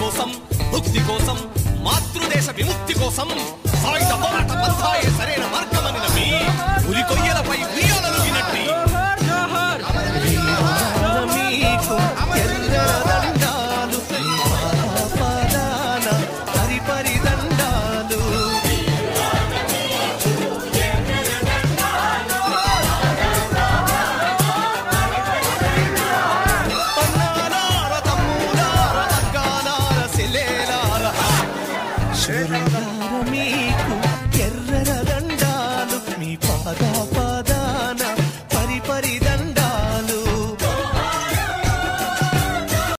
కోసం ముక్తి కోసం మాతృదేశ విముక్తి కోసం సాయుధ పోరాటం అంతాయే సరైన మార్గమని నమ్మి ఉరి కొయ్యలపై ఉయ్యాలలు వినట్టి మీకు ఎర్రర దండాలు మీ పాద